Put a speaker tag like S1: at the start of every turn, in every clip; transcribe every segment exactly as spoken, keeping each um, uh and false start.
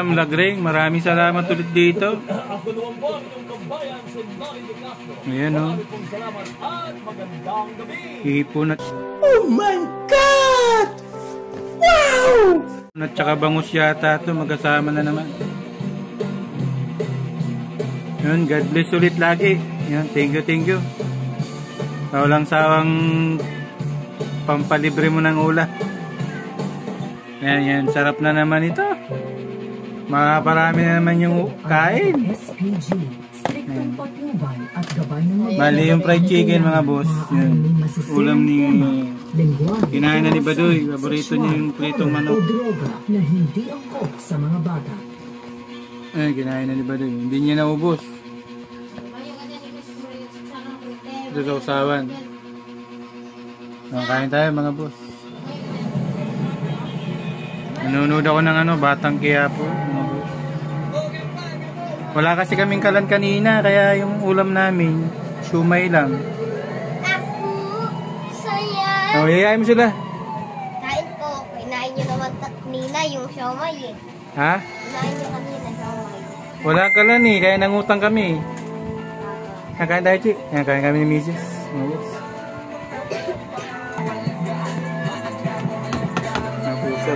S1: Madam Lagring, maraming salamat ulit dito. Ayan o. Hipon at...
S2: Oh my God! Wow!
S1: At saka bangus yata ito, magkasama na naman. Yun, God bless ulit lagi. Yun, thank you, thank you. Walang sawang pampalibre mo ng ulam. Yan, yan, sarap na naman ito. Makaparami na naman yung kain. Bali yung fried chicken mga boss. Yan. Ulam ni... Kinain na ni Badoy. Paborito niya yung pritong manok. Ayan, kinain na ni Badoy. Hindi niya naubos. Ito sa usawan. Kain tayo mga boss. Nanonood ako ng ano, Batang Quiapo. Wala kasi kaming kalan kanina, kaya yung ulam namin, siumay lang.
S3: Ako, saya.
S1: Oh, yayain mo sila.
S3: Kain po, kinain nyo naman kanina yung siumay eh.
S1: Ha?
S3: Kinain nyo kanina siumay.
S1: Wala kalan eh, kaya nangutang kami. Kain tayo, Chi. Kain kami ni Missus Mabos. Napuso.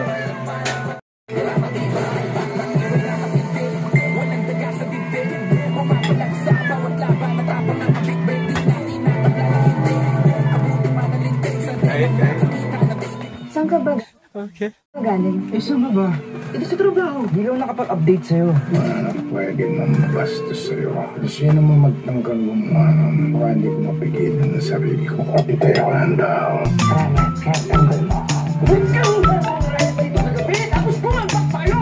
S4: Saan ka ba?
S1: Okay.
S4: Galing?
S2: Eh, saan ba ba?
S4: Ito sa trabaho.
S2: Hindi ko nakapag-update sa'yo.
S5: Wala pwede nang bastos sa'yo. Gusto yun naman magtangkang gumanon. Baka hindi ko mapigilan na sarili ko. Kapitayawan daw.
S2: Sana, kahit tanggol mo. Huwag kang mabuhay pa ito kagabi. Tapos pumalpak tayo.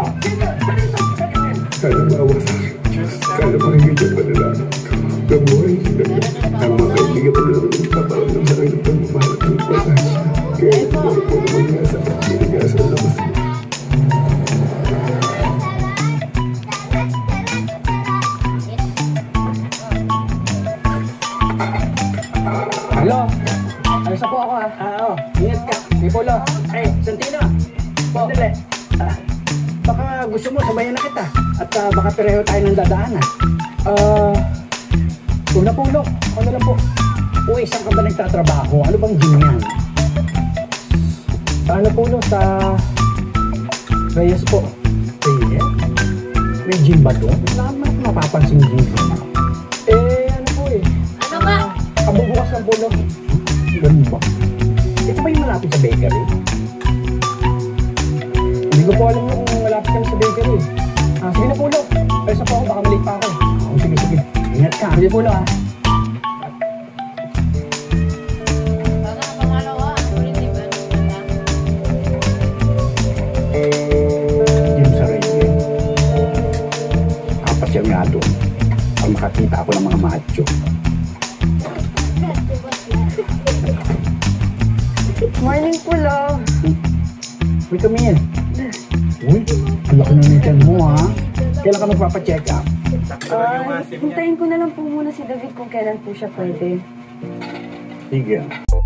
S5: Kala bawas. Kala pakinggan pa nila. Kabuhay sila. Ang mga kaibigan pa nila. Paparamdam sa kayo ng pagmamahal at pagpatas. Kaya ito ay po naman nga sa pagkiliga sa labas.
S2: Hello? Ayos na po ako ha. Ah, oo. Ingat ka. Pipolo. Ay, Santino. Sandali. Ah, baka gusto mo, sabayan na kita. At ah, baka pareho tayo ng dadaanan. Ah, una pulo. Ako na lang po. Uy, saan ka ba nagtatrabaho? Ano bang gym yan? Sa ano pulo? Sa Reyes po. Reyes? May gym ba doon? Wala naman ako mapapansin gym. Eh, ano po eh.
S3: Ano ba?
S2: Kabubukas ng pulo. Ganun ba? Ito ba yung malapit sa bakery? Hindi ko po alam kung malapit kami sa bakery. Ah, sige na pulo. Ay, sa po ako, baka mali pa ako. Oh, sige, sige. Ingat ka. Sige pulo ah.
S3: Baka pangalawa, ulit di ba?
S5: Yung sa Reyes. Kapasyal nga doon. Pag makakita ako ng mga macho.
S4: Morning, Pulo.
S2: Uy, Camille. Uy, ang laki na nito mo ha. Kailan ka magpapacheck up?
S4: Ah, hintayin ko na lang po muna si David kung kailan po siya pwede.
S5: Sige.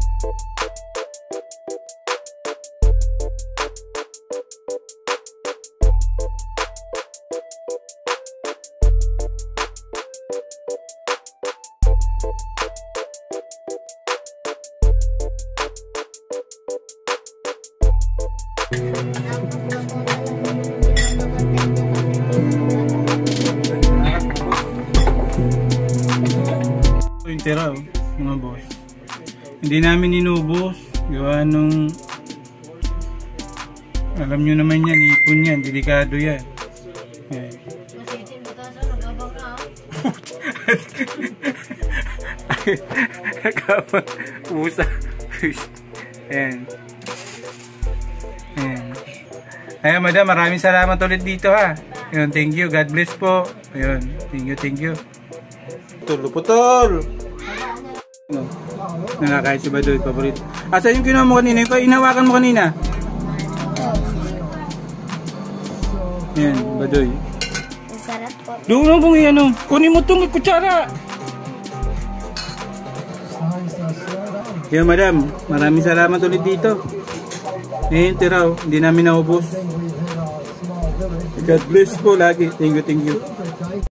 S1: Yung tira, oh, mga boss. Hindi namin inubos. Gawa nung... Alam nyo naman yan, ipon yan, delikado yan. Eh. Nakapag usa. Ayan. Ayan. Ayan, madam, maraming salamat ulit dito ha. Ayun, thank you, God bless po. Ayun, thank you, thank you. Putol, putol! No. Nakakain si Badoy, paborito. Asa yung kinuha mo kanina? Yung inawakan mo kanina? Ayan, Badoy.
S3: Ang sarap po.
S1: Doon mo pong iyan, kunin mo itong kutsara. Ayan, madam, maraming salamat ulit dito. Ayan, tiraw, hindi namin naubos. God bless po lagi. Thank you, thank you.